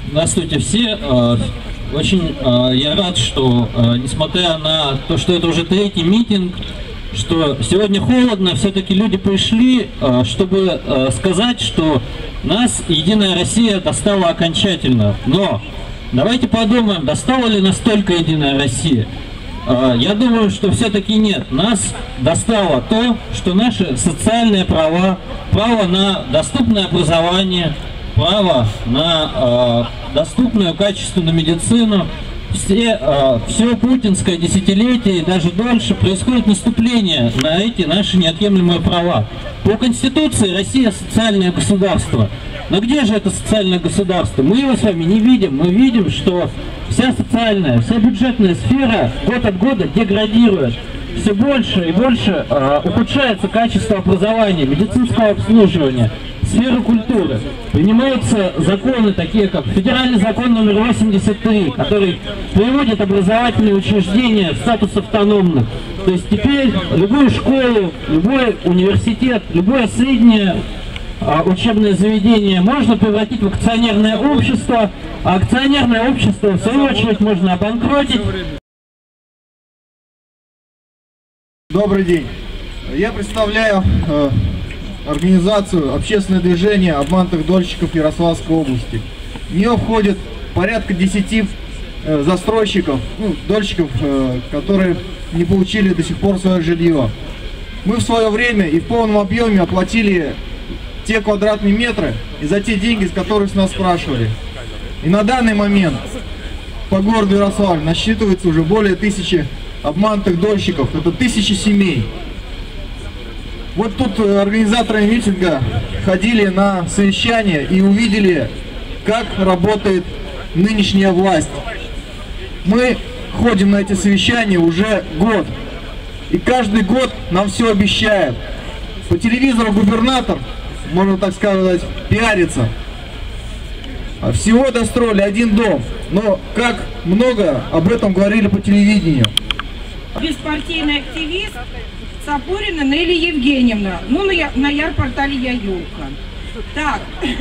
Здравствуйте все. Очень я рад, что несмотря на то, что это уже третий митинг, что сегодня холодно, все-таки люди пришли, чтобы сказать, что нас Единая Россия достала окончательно. Но давайте подумаем, достала ли настолько Единая Россия? Я думаю, что все-таки нет. Нас достало то, что наши социальные права, право на доступное образование, право на доступную качественную медицину, все путинское десятилетие и даже дольше происходит наступление на эти наши неотъемлемые права. По Конституции Россия социальное государство. Но где же это социальное государство? Мы его с вами не видим. Мы видим, что вся социальная, вся бюджетная сфера год от года деградирует. Все больше и больше ухудшается качество образования, медицинского обслуживания, сферы культуры. Принимаются законы, такие как федеральный закон номер 83, который приводит образовательные учреждения в статус автономных. То есть теперь любую школу, любой университет, любое среднее учебное заведение можно превратить в акционерное общество, а акционерное общество в свою очередь можно обанкротить. Добрый день. Я представляю организацию «Общественное движение обманутых дольщиков Ярославской области». В нее входит порядка 10 застройщиков, дольщиков, которые не получили до сих пор свое жилье. Мы в свое время и в полном объеме оплатили те квадратные метры и за те деньги, с которых с нас спрашивали. И на данный момент по городу Ярославль насчитывается уже более 1000 обманутых дольщиков. Это 1000 семей. Вот тут организаторы митинга ходили на совещание и увидели, как работает нынешняя власть. Мы ходим на эти совещания уже год. И каждый год нам все обещают. По телевизору губернатор, можно так сказать, пиарится. Всего достроили 1 дом. Но как много об этом говорили по телевидению. Беспартийный активист Сапурина Нелли Евгеньевна. Ну, на Яр-портале я Юлка. Так.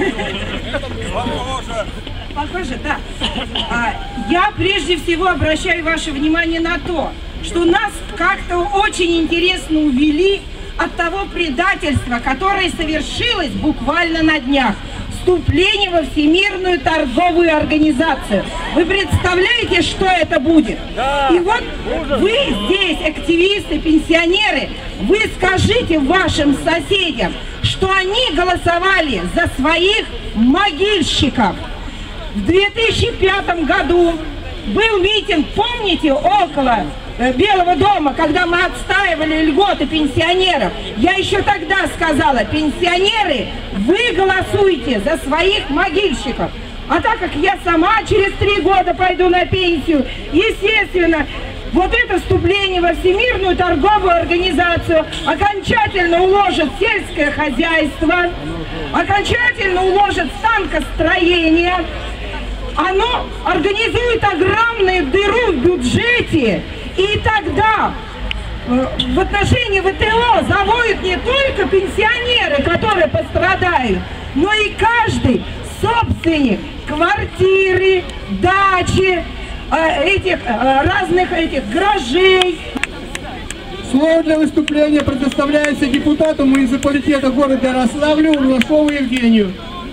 Похоже, да. Я прежде всего обращаю ваше внимание на то, что нас как-то очень интересно увели от того предательства, которое совершилось буквально на днях. Вступление во Всемирную торговую организацию. Вы представляете, что это будет? Да. И вот вы здесь, активисты, пенсионеры, вы скажите вашим соседям, что они голосовали за своих могильщиков. В 2005 году был митинг, помните, около Белого дома, когда мы отстаивали льготы пенсионеров. Я еще тогда сказала: пенсионеры, вы голосуйте за своих могильщиков. А так как я сама через 3 года пойду на пенсию, естественно, вот это вступление во Всемирную торговую организацию окончательно уложит сельское хозяйство, окончательно уложит станкостроение. Оно организует огромную дыру в бюджете. И тогда в отношении ВТО завоют не только пенсионеры, которые пострадают, но и каждый собственник квартиры, дачи, разных гаражей. Слово для выступления предоставляется депутату муниципалитета города Ярославля Урлашову Евгению.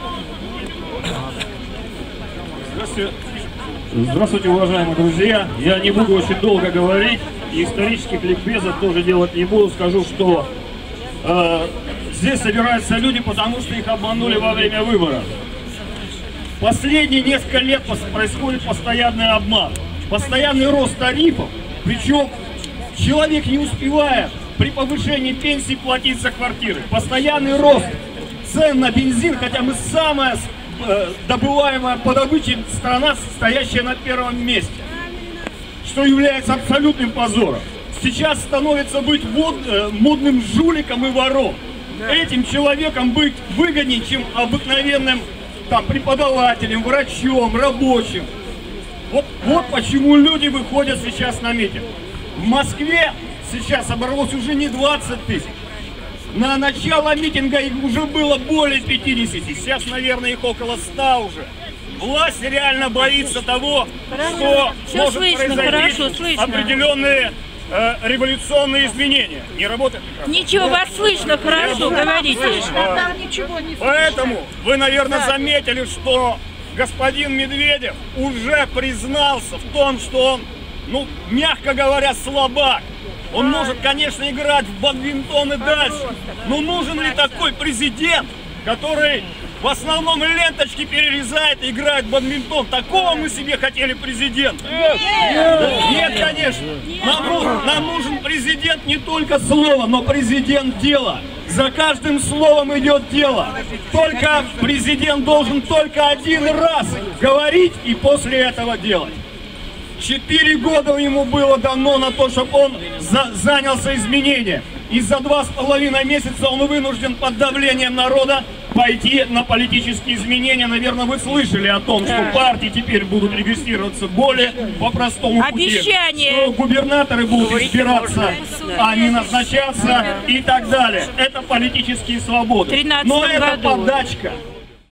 Здравствуйте, уважаемые друзья! Я не буду очень долго говорить, и исторических ликбезов тоже делать не буду. Скажу, что здесь собираются люди, потому что их обманули во время выборов. Последние несколько лет происходит постоянный обман, постоянный рост тарифов, причем человек не успевает при повышении пенсии платить за квартиры. Постоянный рост цен на бензин, хотя мы самая добываемая по добыче страна, стоящая на 1-м месте, что является абсолютным позором. Сейчас становится быть модным жуликом и вором. Этим человеком быть выгоднее, чем обыкновенным преподавателем, врачом, рабочим. Вот почему люди выходят сейчас на митинг. В Москве сейчас собралось уже не 20 тысяч. На начало митинга их уже было более 50. Сейчас, наверное, их около 100 уже. власть реально боится того, что может произойти определенные революционные изменения. Не работает микрофон? Ничего, вас слышно, хорошо, говорите. Поэтому вы, наверное, заметили, что господин Медведев уже признался в том, что он, ну, мягко говоря, слабак. Он может, конечно, играть в бадминтон и дальше, но нужен ли такой президент, который в основном ленточки перерезает и играет в бадминтон? Такого мы себе хотели президента. Нет, конечно. Нам нужен президент не только слова, но президент дела. За каждым словом идет дело. Только президент должен только один раз говорить и после этого делать. 4 года ему было дано на то, чтобы он занялся изменением. И за 2,5 месяца он вынужден под давлением народа пойти на политические изменения. Наверное, вы слышали о том, что партии теперь будут регистрироваться более по простому пути. Что губернаторы будут избираться, а не назначаться и так далее. Это политические свободы. Но это подачка.